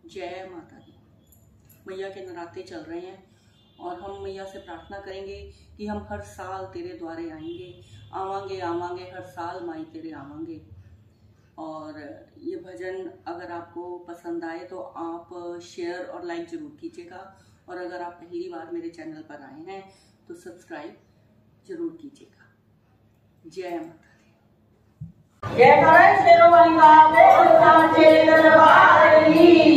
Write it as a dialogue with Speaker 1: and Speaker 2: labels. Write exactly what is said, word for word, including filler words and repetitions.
Speaker 1: जय माता दी। मैया के नराते चल रहे हैं और हम मैया से प्रार्थना करेंगे कि हम हर साल तेरे द्वारे आएंगे, आवांगे आवांगे हर साल माई तेरे आवांगे। और ये भजन अगर आपको पसंद आए तो आप शेयर और लाइक जरूर कीजिएगा, और अगर आप पहली बार मेरे चैनल पर आए हैं तो सब्सक्राइब जरूर कीजिएगा। जय माता दी।
Speaker 2: जय शेरों वाली माता दरबार की।